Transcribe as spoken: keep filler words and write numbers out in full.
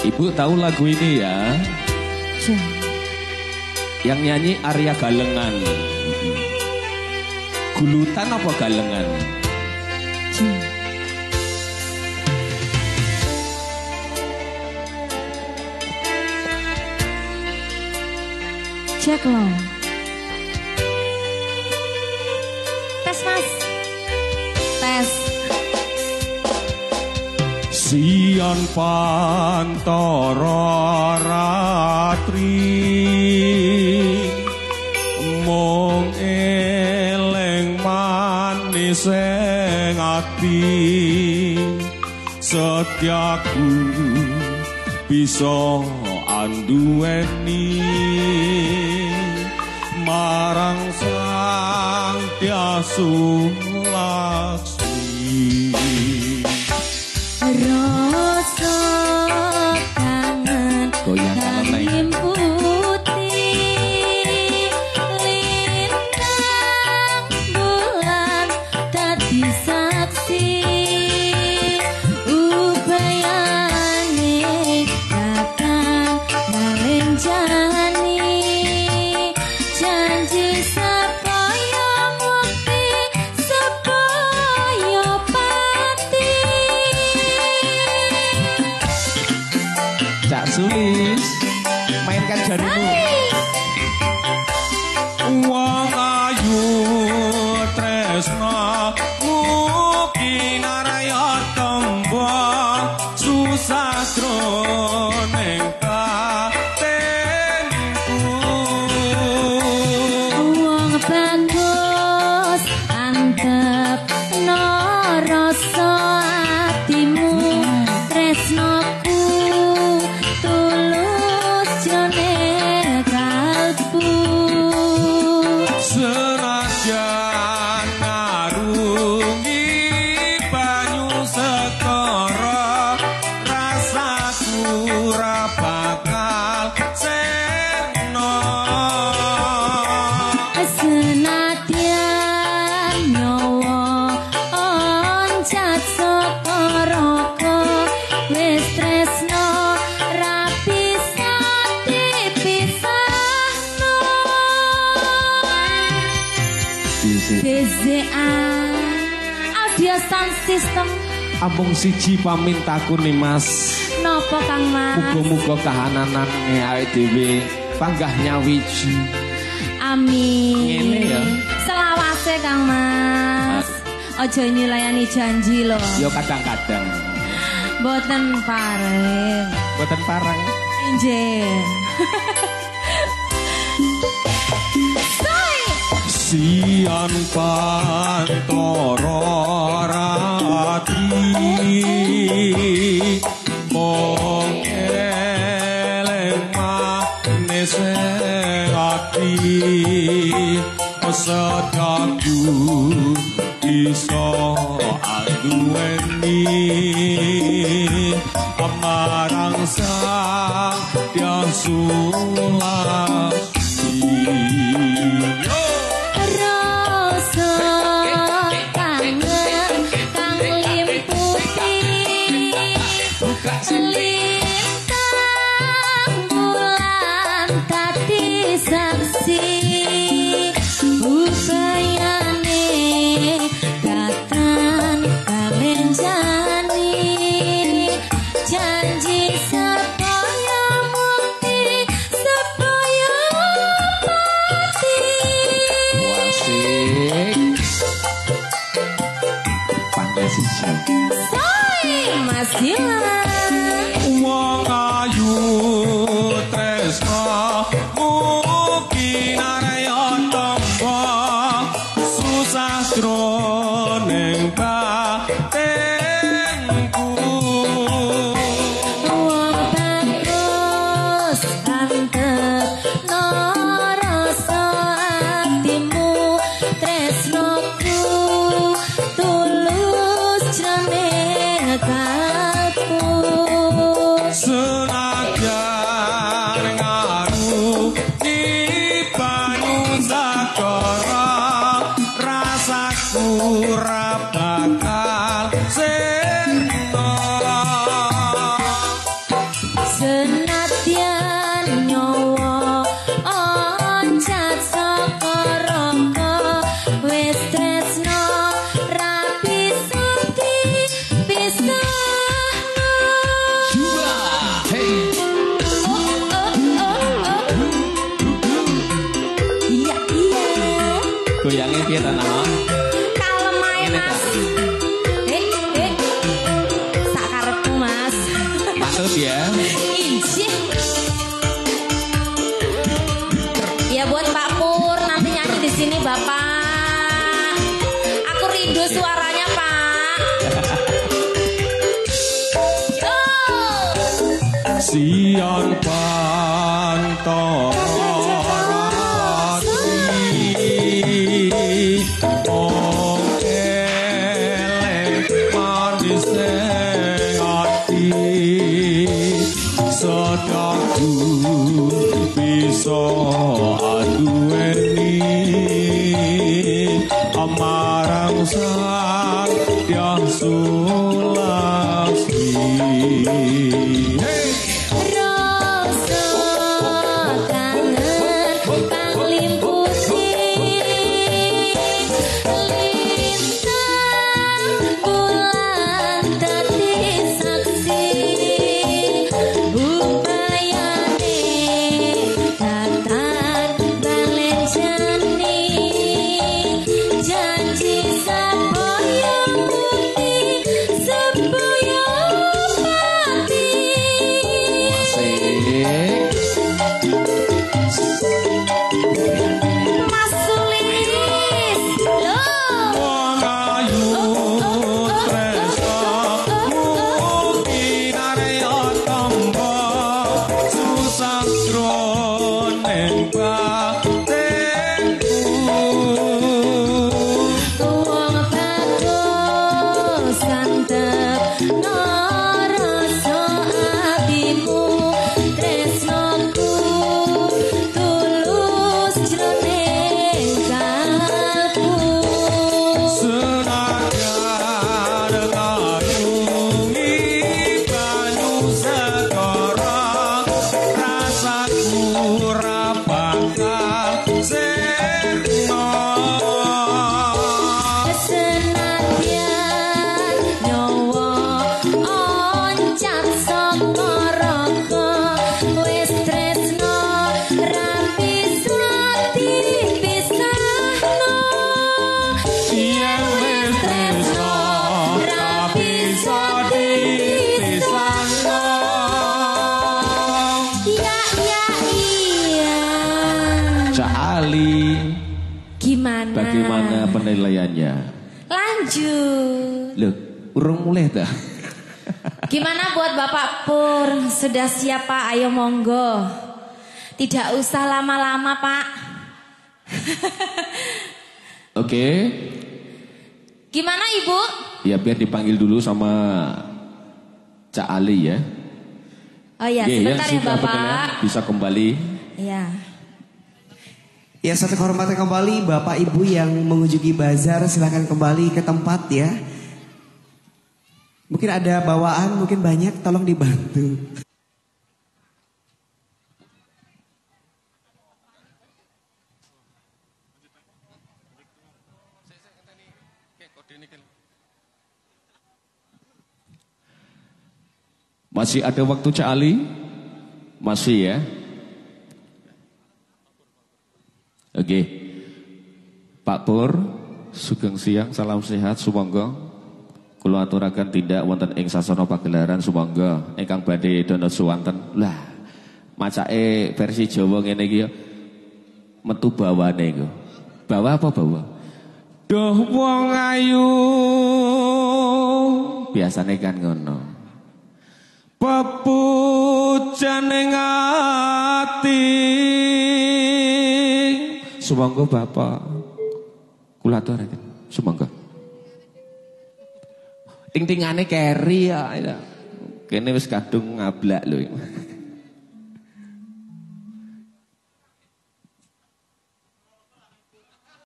Ibu tahu lagu ini ya? Jam. Yang nyanyi Arya Galengan. Gulutan apa Galengan? Jam. Cek lo. Tes mas. Tes. Sian pantara ratri mung eling manis ing ati setyaku bisa anduweni marang sang Tyas Laksmi. Rasa kangen kangen putih lintang bulan dadi saksi upayane datang ngalenjani janji supaya mukti supaya pati. Cak Sulis, mainkan jarimu. Wong ayu tresna mugi naraya tembang susah jroning batenku. Wong bagus antep no rasa atimu tresnoku tulus jane kalbu Senajan ngarungi banyu sekara rasaku ora bakal seno. senadyan nyawa oncat saka raka wis tresno ra bisa dipisahno. D Z A Audio Sound System. Ampung siji pamintaku nih Mas. Nopo Kang Mas? Muga-muga kahananane awake dhewe panggah nyawiji. Amin. Ngene ya. Selawase Kang Mas. Aja nyulayani janji lho. Ya kadang-kadang. Boten pareng. Boten pareng. Injen. Sian pantara ratri mung eling manis ati setyaku bisa anduweni marang sang Tyas Laksmi. Rasa kangen kang limputi lintang bulan dadi saksi upayane datang kalenjani janji supaya mukti supaya pati. Asik. Pandai sisa. Soy Mas Gilang. Wong ayu tresna mugi naraya tembang susah jroning batenku. Wong bagus antep no rasa atimu tresnoku tulus jane kalbu Senajan ngarungi banyu sakara rasaku ora bakal seno. ya. Ijih. Ya buat Pak Pur nanti nyanyi di sini Bapak. Aku rindu suaranya Pak. Yo. Sian pantoro bisa aduweni amarang sang yang sulasmi. Rasa kangen kang limputi lintang bulan dadi saksi upayane datang balen jani janji sapoyo bukti sepoyo pati. Mas Sulis, loh. Wong ayu tresno mungkin arya tamba susah jroning batinku. Wong bagus santep rasa atimu tresnoku tulus jroning kalbu. Senajan ngarungi banyu segara rasaku ora bakal sirna. Senadyan nyawa oncat saka raga wis tresno ra bisa dipisahno. Yen wis tresno ra bisa dipisahno. Ya ya iya. Cak Ali, Gimana? bagaimana penilaiannya? Lanjut. Loh, urung mulai dah. Gimana buat Bapak Pur? Sudah siap Pak? Ayo monggo. Tidak usah lama-lama Pak. Oke. Gimana Ibu? Ya biar dipanggil dulu sama Cak Ali ya. Oh ya, Oke, sebentar yang ya sudah Bapak. penilaian bisa kembali. Ya. Ya, satu kehormatan kembali Bapak Ibu yang mengunjungi bazar, silakan kembali ke tempat ya. Mungkin ada bawaan, mungkin banyak, tolong dibantu. Masih ada waktu Cak Ali? Masih ya. Oke. Pak Pur, sugeng siang, salam sehat, sumangga. Kula aturaken tindak wonten ing sasana pagelaran sumangga ingkang badhe dana suwanten. Lah, macake versi Jawa ngene iki ya metu bawane iku. Bawa apa bawa? Duh wong ayu. Biasane kan ngono. Pepujan ing ati. Sumangga Bapak. Kula aturaken. Sumangga. Ting-tingane keri ya. Kene wis kadung ngablak lho.